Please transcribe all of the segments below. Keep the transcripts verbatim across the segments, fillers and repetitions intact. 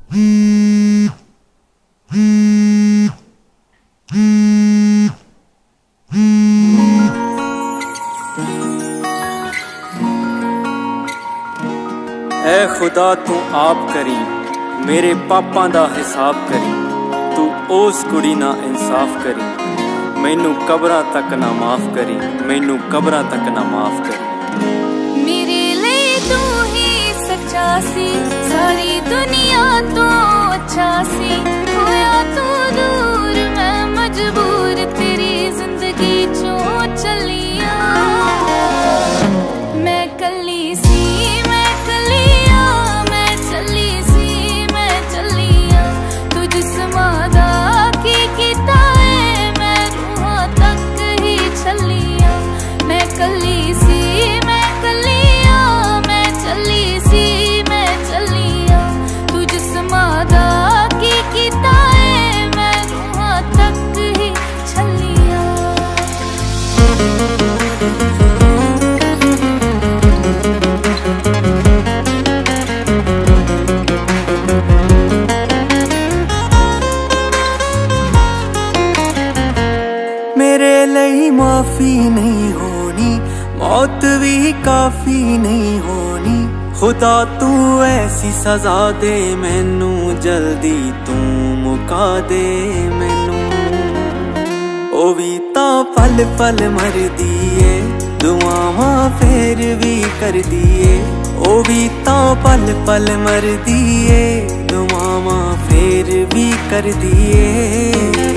ऐ खुदा तू आप करी मेरे पापां दा हिसाब करी, तू उस कुड़ी ना इंसाफ करी, मैनू कबरां तक ना माफ करी, मैनू कबरां तक ना माफ करी। मेरे लिए तू ही सच्चा सी, सारी दुनिया तो अच्छा सी, होया तू दूर मैं मजबूर, तेरी जिंदगी चों चलिया मैं कली सी, मैं कलिया मैं चली सी, मैं चलिया तू जिस्मां की कीता है, मैं रूहां तक ही चलिया मैं कली सी, मैं कलिया मैं चली सी, मैं चलिया तू जिस्मां की कीता है, मैं रूहां तक ही चलिया। मेरे लिए माफी नहीं होनी, मौत भी काफी नहीं होनी, खुदा तू ऐसी सजा दे मैनू, जल्दी तू मुका दे मैनू। ओ भी ता पल पल मर दिए, दुआवां फेर भी कर दिए, ओ भी ता पल पल मर दिए, दुआवां फेर भी कर दिए।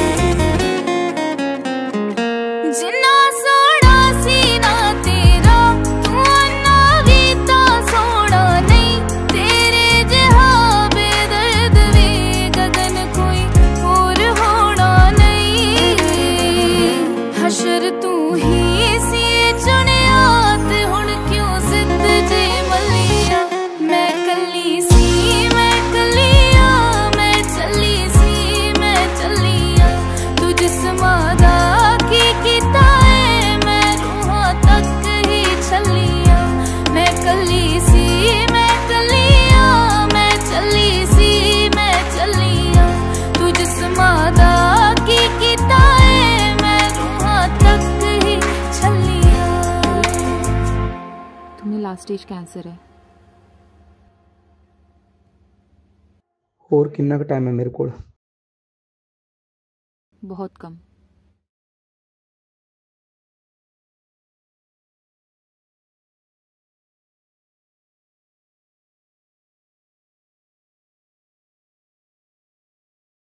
जिन्ना सोना सी ना तेरा, तू अन्ना भी ता सोना नहीं, तेरे जिहा बेदर्द वे गगन कोई और होना नहीं। हशर तू ही सी चुनिया ते हुण क्यों जिद जे मलिया, मैं कली सी, मैं कलिया मैं चली सी, मैं चलिया तू जिस्मां की कीता है, मैं रूहां तक ही चलिया मैं कली सी, मैं कलिया मैं चली सी, मैं चलिया तू जिस्मां की कीता है, मैं रूहां तक ही चलिया। तुम्हें लास्ट स्टेज कैंसर है। और कितना टाइम है मेरे को? बहुत कम।